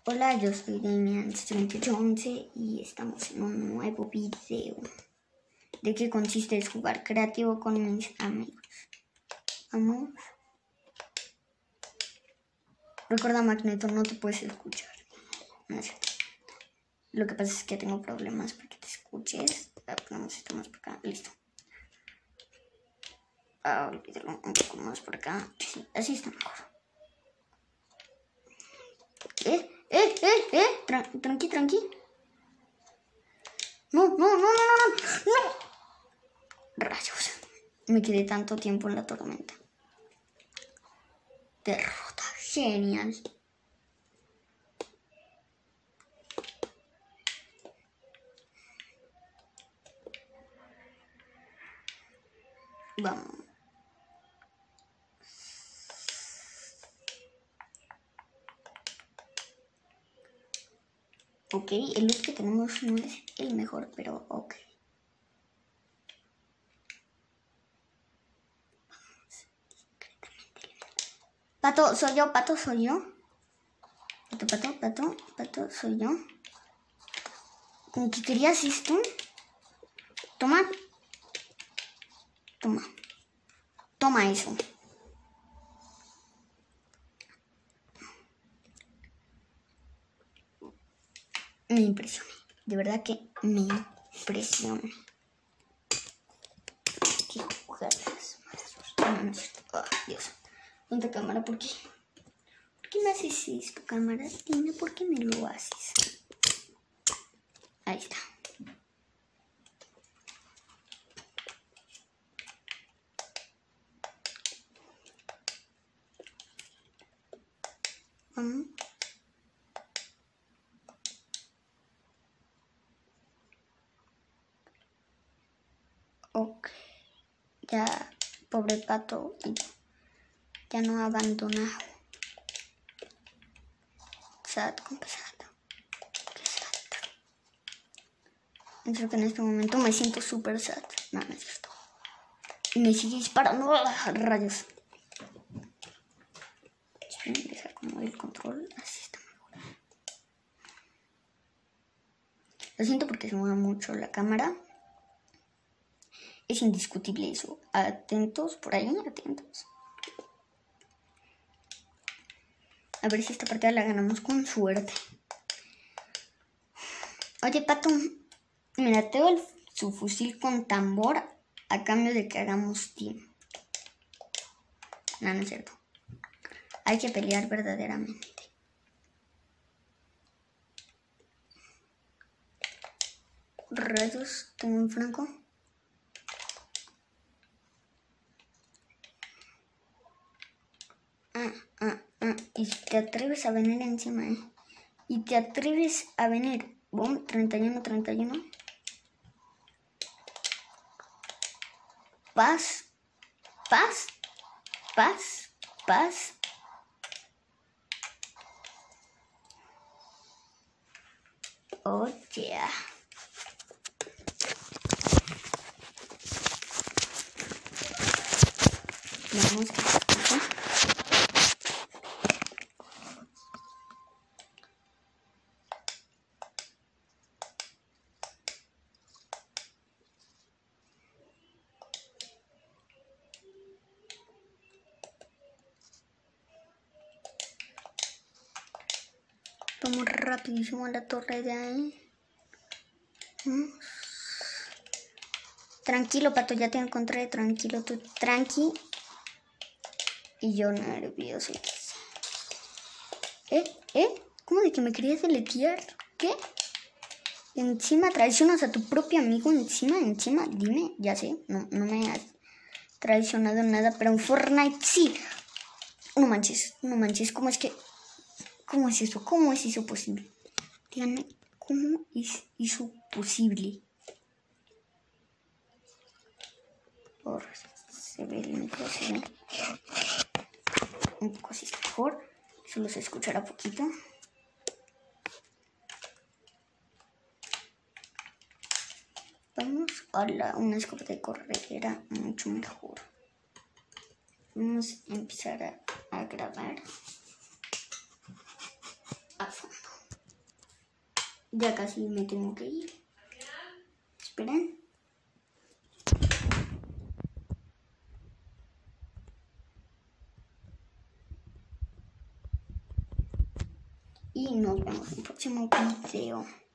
Hola, yo soy Damian2811 y estamos en un nuevo video. ¿De qué consiste? Es jugar creativo con mis amigos. Vamos. Recuerda, Magneto, no te puedes escuchar. No sé. Lo que pasa es que tengo problemas para que te escuches. Ponemos esto más por acá. Listo. Olvídalo un poco más por acá. Sí, así está mejor. Tranqui. No. Rayos. Me quedé tanto tiempo en la tormenta. Derrota. Genial. Vamos. Ok, el look que tenemos no es el mejor, pero ok. Pato, soy yo. Pato, soy yo, ¿Con qué querías esto? Toma eso. Me impresiona, de verdad que me impresiona. Qué jugadas más. Oh, Dios. Ponte cámara, ¿por qué? ¿Por qué me haces esto, cámara? Dime por qué me lo haces. Ahí está. Vamos. Ok. Ya, pobre pato, ya no ha abandonado. Sad, compa, sad. Qué sad. Creo que en este momento me siento súper sad. No es cierto. Y me sigue disparando. Rayos. Esperen, deja como el control. Así está mejor. Lo siento porque se mueve mucho la cámara. Es indiscutible eso. Atentos por ahí, atentos. A ver si esta partida la ganamos con suerte. Oye, pato. Mira, te doy su fusil con tambor a cambio de que hagamos team. No es cierto. Hay que pelear verdaderamente. Rayos, tengo un franco. Y si te atreves a venir encima, Y te atreves a venir. Boom, 31. Paz. Oh, yeah. Vamos a ver. Vamos rapidísimo a la torre de ahí. Tranquilo, pato, ya te encontré. Tranquilo, tú, tranqui. Y yo nervioso. ¿Cómo de que me querías deletear? ¿Qué? Encima traicionas a tu propio amigo. Encima, dime, ya sé, no me has traicionado nada, pero en Fortnite sí. No manches, ¿cómo es eso? ¿Cómo es eso posible? Díganme, ¿cómo es eso posible? Por se ve el micro, se ve un poco así mejor, solo se escuchará poquito. Vamos a una escopeta de corredera mucho mejor. Vamos a empezar a grabar a fondo. Ya casi me tengo que ir. Esperen. Y nos vemos en el próximo video.